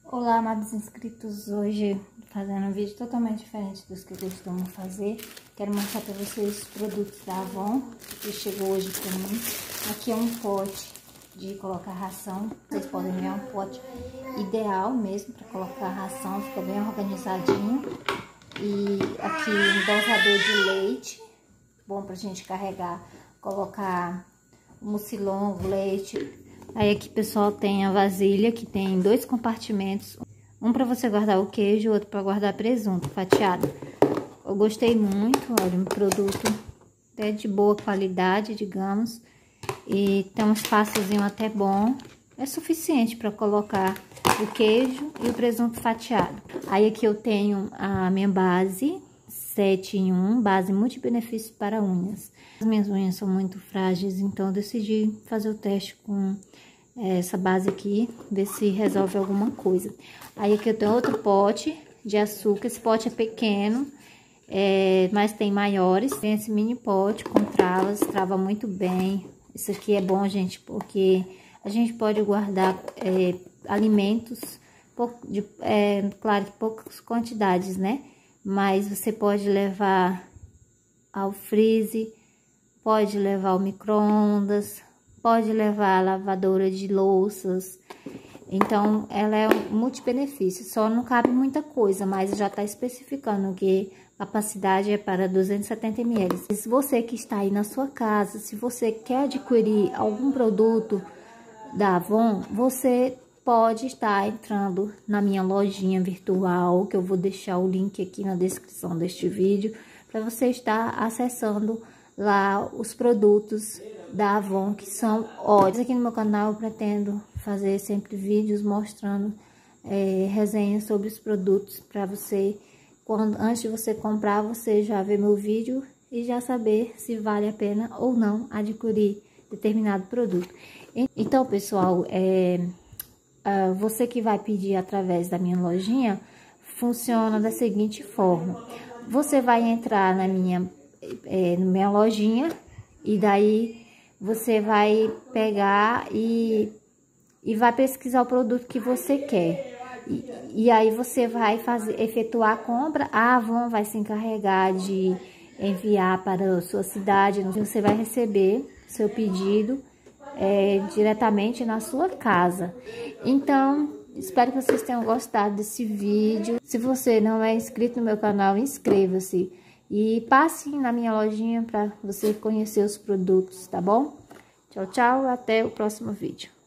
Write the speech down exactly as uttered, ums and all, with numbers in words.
Olá, amados inscritos, hoje fazendo um vídeo totalmente diferente dos que eu costumo fazer. Quero mostrar para vocês os produtos da Avon, que chegou hoje para mim. Aqui é um pote de colocar ração, vocês podem ver, é um pote ideal mesmo para colocar ração, fica bem organizadinho. E aqui um dosador de leite, bom pra gente carregar, colocar o mucilon, o leite. Aí aqui, pessoal, tem a vasilha, que tem dois compartimentos. Um para você guardar o queijo, outro para guardar presunto fatiado. Eu gostei muito, olha, um produto até de boa qualidade, digamos. E tem um espaçozinho até bom. É suficiente para colocar o queijo e o presunto fatiado. Aí aqui eu tenho a minha base sete em um, base multibenefícios para unhas. As minhas unhas são muito frágeis, então eu decidi fazer o teste com essa base aqui, ver se resolve alguma coisa. Aí aqui eu tenho outro pote de açúcar, esse pote é pequeno, é, mas tem maiores. Tem esse mini pote com travas, trava muito bem. Isso aqui é bom, gente, porque a gente pode guardar é, alimentos, pouco, de, é, claro que poucas quantidades, né? Mas você pode levar ao freezer, pode levar ao micro-ondas, pode levar a lavadora de louças. Então, ela é um multibenefício. Só não cabe muita coisa, mas já está especificando que a capacidade é para duzentos e setenta mililitros. Se você que está aí na sua casa, se você quer adquirir algum produto da Avon, você pode estar entrando na minha lojinha virtual, que eu vou deixar o link aqui na descrição deste vídeo, para você estar acessando lá os produtos da Avon, que são ótimos. Aqui no meu canal eu pretendo fazer sempre vídeos mostrando é, resenhas sobre os produtos, para você, quando antes de você comprar, você já ver meu vídeo e já saber se vale a pena ou não adquirir determinado produto. Então, pessoal, é, Uh, você que vai pedir através da minha lojinha, funciona da seguinte forma: você vai entrar na minha, é, na minha lojinha, e daí você vai pegar e, e vai pesquisar o produto que você quer. E, e aí você vai fazer, efetuar a compra, a Avon vai se encarregar de enviar para a sua cidade, você vai receber seu pedido É, diretamente na sua casa. Então, espero que vocês tenham gostado desse vídeo. Se você não é inscrito no meu canal, inscreva-se e passe na minha lojinha para você conhecer os produtos, tá bom? Tchau, tchau, até o próximo vídeo.